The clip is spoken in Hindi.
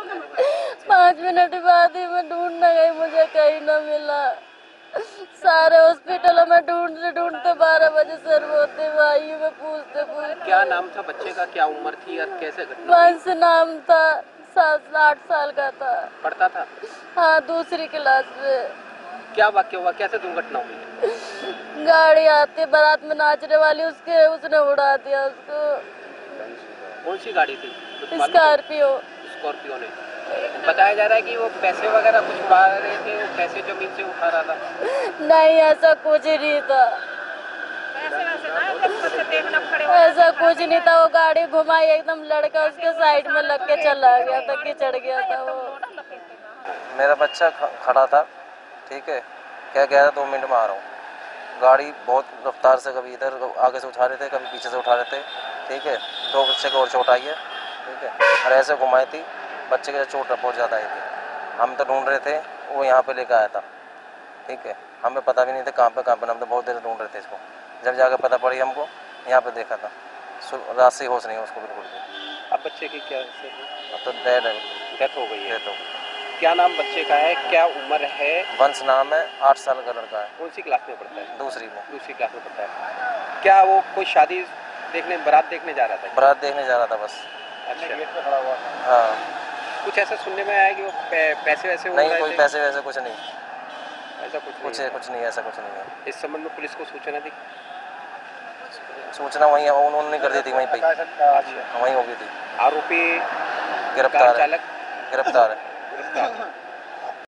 5 मिनट बाद ही मैं ढूंढने गई, मुझे कहीं ना मिला। सारे हॉस्पिटलों में ढूंढते ढूंढते 12 बजे सर रोते हुए आई मैं पूछते पूछते। क्या नाम था बच्चे का, क्या उम्र थी और कैसे घटना? वंश नाम था, 7-8 साल का था। पढ़ता था? हाँ, दूसरी क्लास में। क्या वाक्य हुआ, कैसे दुर्घटना हुई? गाड़ी आती बारात में नाचने वाली उसने उड़ा दिया उसको। कौन सी गाड़ी थी? स्कॉर्पियो। स्कॉर्पियो ने। बताया जा रहा है कि वो पैसे वगैरह कुछ उड़ा रहे थे, वो पैसे जमीन से उठा रहा था। नहीं, ऐसा कुछ नहीं था। ऐसा कुछ नहीं था। वो गाड़ी घुमाई, एकदम लड़का उसके साइड में लग के चला गया था कि चढ़ गया था वो। मेरा बच्चा खड़ा था, ठीक है, क्या कह रहा 2 मिनट में आ रहा हूँ। गाड़ी बहुत रफ्तार से कभी इधर आगे से उठा रहे थे, कभी पीछे से उठा रहे थे, ठीक है। 2 बच्चे को और चोट आई है, ठीक है, और ऐसे घुमाई थी, बच्चे के चोट बहुत ज़्यादा आई थी। हम तो ढूंढ रहे थे, वो यहाँ पे लेकर आया था, ठीक है। हमें पता भी नहीं था कहाँ पे हम तो बहुत देर ढूंढ रहे थे इसको। जब जाकर पता पड़ी हमको, यहाँ पे देखा था, रात से होश नहीं है उसको बिल्कुल भी। अब बच्चे की क्या अब तो डेड है, डेथ हो गई है? डेथ हो गई। क्या नाम बच्चे का है, क्या उम्र है? वंश नाम है, 8 साल का लड़का है। कौन सी क्लास में पढ़ता है? दूसरी में। दूसरी क्लास में पढ़ता है। क्या वो कोई शादी देखने, बारात देखने जा रहा था? बारात देखने जा रहा था बस। अच्छा, गेट पे खड़ा हुआ था। हाँ। कुछ ऐसा सुनने में आया कि वो पैसे वैसे नहीं, कोई पैसे वैसे कुछ नहीं, ऐसा कुछ नहीं, ऐसा कुछ नहीं है। इस संबंध में पुलिस को सूचना दी? सूचना वहीं उन्होंने कर दी थी, वहीं पे अच्छा, वहीं हो गई थी। आरोपी गिरफ्तार है। चालक गिरफ्तार है। गिरफ्तार